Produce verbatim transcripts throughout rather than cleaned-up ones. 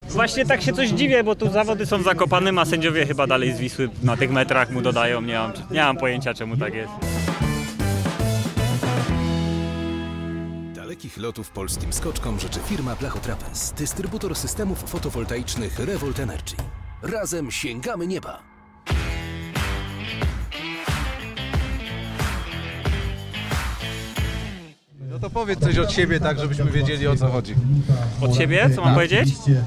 Właśnie tak się coś dziwię, bo tu zawody są w Zakopanem, a sędziowie chyba dalej z Wisły na tych metrach mu dodają. Nie mam, nie mam pojęcia, czemu tak jest. Dalekich lotów polskim skoczkom życzy firma Blachotrapez, dystrybutor systemów fotowoltaicznych Revolt Energy. Razem sięgamy nieba! No to powiedz coś od siebie, tak żebyśmy wiedzieli, o co chodzi. Od siebie? Co mam powiedzieć?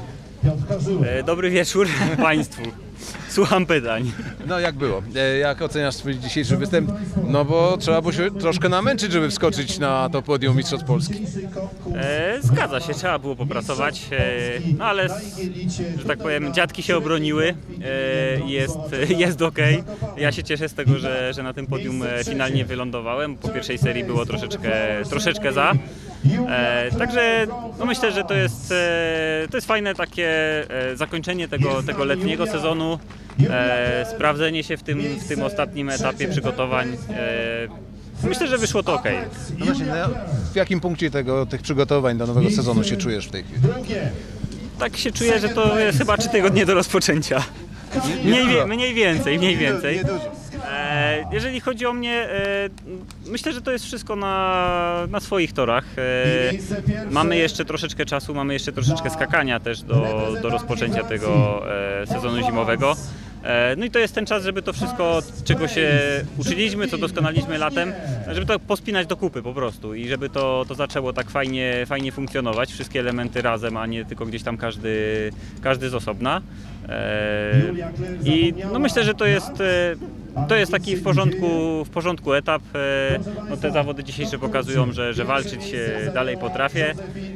E, dobry wieczór Państwu. Słucham pytań. No jak było? E, Jak oceniasz swój dzisiejszy występ? No bo trzeba było się troszkę namęczyć, żeby wskoczyć na to podium Mistrzostw Polski. E, zgadza się, trzeba było popracować, e, no ale, że tak powiem, dziadki się obroniły, e, jest, jest ok. Ja się cieszę z tego, że, że na tym podium finalnie wylądowałem. Po pierwszej serii było troszeczkę, troszeczkę za. E, także no myślę, że to jest, e, to jest fajne takie e, zakończenie tego, tego letniego sezonu, e, sprawdzenie się w tym, w tym ostatnim etapie przygotowań. E, myślę, że wyszło to ok. No właśnie, no, w jakim punkcie tego, tych przygotowań do nowego sezonu się czujesz w tej chwili? Tak się czuję, że to jest chyba trzy tygodnie do rozpoczęcia. Mniej, wie, mniej więcej, mniej więcej. E, jeżeli chodzi o mnie, e, myślę, że to jest wszystko na, na swoich torach. E, mamy jeszcze troszeczkę czasu, mamy jeszcze troszeczkę skakania też do, do rozpoczęcia tego e, sezonu zimowego. E, no i to jest ten czas, żeby to wszystko, czego się uczyliśmy, co doskonaliśmy latem, żeby to pospinać do kupy po prostu i żeby to, to zaczęło tak fajnie, fajnie funkcjonować, wszystkie elementy razem, a nie tylko gdzieś tam każdy, każdy z osobna. E, I no myślę, że to jest, to jest taki w porządku, w porządku etap. E, no te zawody dzisiejsze pokazują, że, że walczyć dalej potrafię.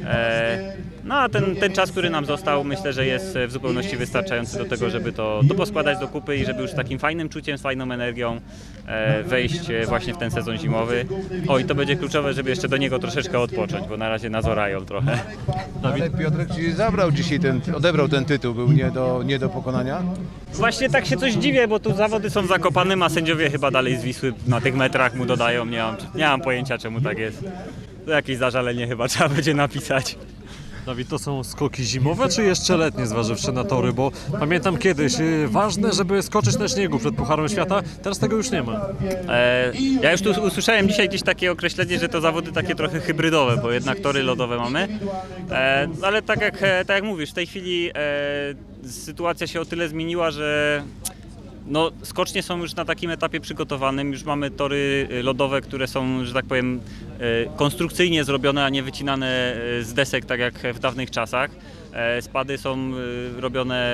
E, no a ten, ten czas, który nam został, myślę, że jest w zupełności wystarczający do tego, żeby to, to poskładać do kupy i żeby już z takim fajnym czuciem, z fajną energią e, wejść właśnie w ten sezon zimowy. O, i to będzie kluczowe, żeby jeszcze do niego troszeczkę odpocząć, bo na razie nas orają trochę. Ale Piotrek ci zabrał dzisiaj ten, odebrał ten tytuł, był nie do, nie do pokonania? Właśnie tak się coś dziwię, bo tu zawody są w Zakopanem, a sędziowie chyba dalej z Wisły na tych metrach mu dodają. Nie mam, nie mam pojęcia, czemu tak jest. To jakieś zażalenie chyba trzeba będzie napisać. Dawid, to są skoki zimowe czy jeszcze letnie, zważywszy na tory? Bo pamiętam kiedyś, yy, ważne, żeby skoczyć na śniegu przed Pucharem Świata, teraz tego już nie ma. E, ja już tu usłyszałem dzisiaj gdzieś takie określenie, że to zawody takie trochę hybrydowe, bo jednak tory lodowe mamy. E, ale tak jak, tak jak mówisz, w tej chwili e, sytuacja się o tyle zmieniła, że no, skocznie są już na takim etapie przygotowanym, już mamy tory lodowe, które są, że tak powiem, konstrukcyjnie zrobione, a nie wycinane z desek, tak jak w dawnych czasach. Spady są robione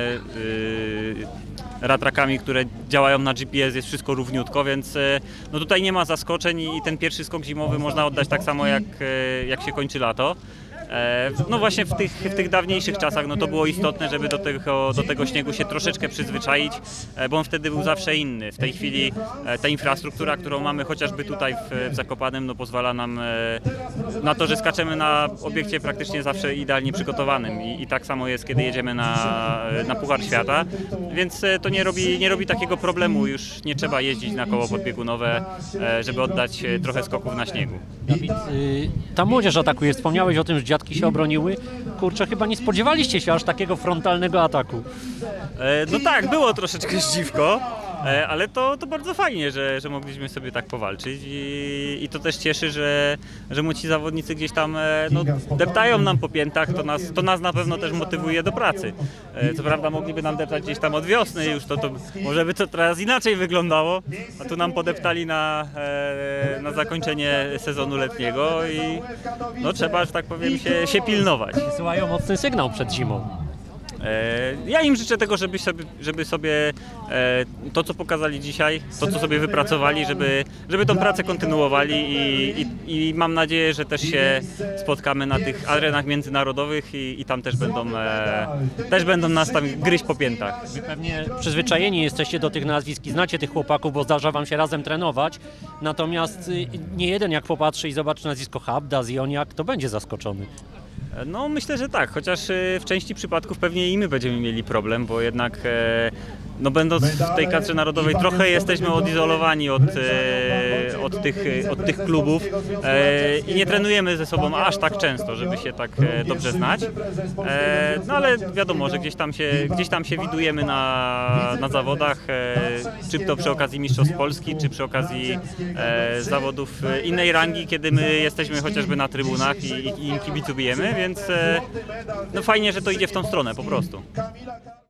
ratrakami, które działają na G P S, jest wszystko równiutko, więc no tutaj nie ma zaskoczeń i ten pierwszy skok zimowy można oddać tak samo jak, jak się kończy lato. No właśnie w tych, w tych dawniejszych czasach no to było istotne, żeby do tego, do tego śniegu się troszeczkę przyzwyczaić, bo on wtedy był zawsze inny. W tej chwili ta infrastruktura, którą mamy chociażby tutaj w, w Zakopanem, no pozwala nam na to, że skaczemy na obiekcie praktycznie zawsze idealnie przygotowanym i, i tak samo jest, kiedy jedziemy na, na Puchar Świata, więc to nie robi, nie robi takiego problemu, już nie trzeba jeździć na koło podbiegunowe, żeby oddać trochę skoków na śniegu. Dawid, ta młodzież atakuje, wspomniałeś o tym, że dziadki się obroniły. Kurczę, chyba nie spodziewaliście się aż takiego frontalnego ataku. E, no tak, było troszeczkę zdziwko, e, ale to, to bardzo fajnie, że, że mogliśmy sobie tak powalczyć i, i to też cieszy, że, że młodzi zawodnicy gdzieś tam e, no, deptają nam po piętach, to nas, to nas na pewno też motywuje do pracy. E, co prawda mogliby nam deptać gdzieś tam od wiosny już, to, to może by to teraz inaczej wyglądało, a tu nam podeptali na, e, na zakończenie sezonu letniego i no, trzeba, że tak powiem, się, się pilnować. Wysyłają mocny sygnał przed zimą. Ja im życzę tego, żeby sobie, żeby sobie to, co pokazali dzisiaj, to, co sobie wypracowali, żeby, żeby tą pracę kontynuowali i, i, i mam nadzieję, że też się spotkamy na tych arenach międzynarodowych i, i tam też będą, też będą nas tam gryźć po piętach. Wy pewnie przyzwyczajeni jesteście do tych nazwisk i znacie tych chłopaków, bo zdarza wam się razem trenować, natomiast nie jeden jak popatrzy i zobaczy nazwisko Habda, Zioniak, to będzie zaskoczony. No myślę, że tak, chociaż w części przypadków pewnie i my będziemy mieli problem, bo jednak no będąc w tej kadrze narodowej trochę jesteśmy odizolowani od, e, od, tych, od tych klubów e, i nie trenujemy ze sobą aż tak często, żeby się tak e, dobrze znać. E, no ale wiadomo, że gdzieś tam się, gdzieś tam się widujemy na, na zawodach, e, czy to przy okazji Mistrzostw Polski, czy przy okazji e, zawodów innej rangi, kiedy my jesteśmy chociażby na trybunach i, i im kibicujemy, więc e, no fajnie, że to idzie w tą stronę po prostu.